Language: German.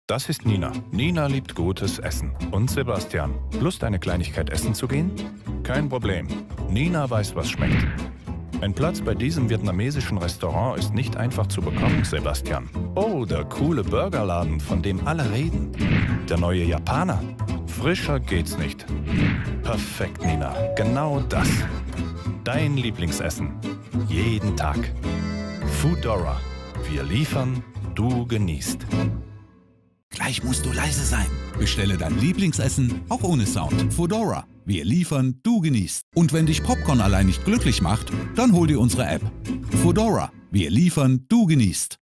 Das ist Nina. Nina liebt gutes Essen. Und Sebastian, Lust, eine Kleinigkeit essen zu gehen? Kein Problem. Nina weiß, was schmeckt. Ein Platz bei diesem vietnamesischen Restaurant ist nicht einfach zu bekommen, Sebastian. Oh, der coole Burgerladen, von dem alle reden. Der neue Japaner. Frischer geht's nicht. Perfekt, Nina. Genau das. Dein Lieblingsessen. Jeden Tag. Foodora. Wir liefern, du genießt. Gleich musst du leise sein. Bestelle dein Lieblingsessen auch ohne Sound. Foodora. Wir liefern, du genießt. Und wenn dich Popcorn allein nicht glücklich macht, dann hol dir unsere App. Foodora. Wir liefern, du genießt.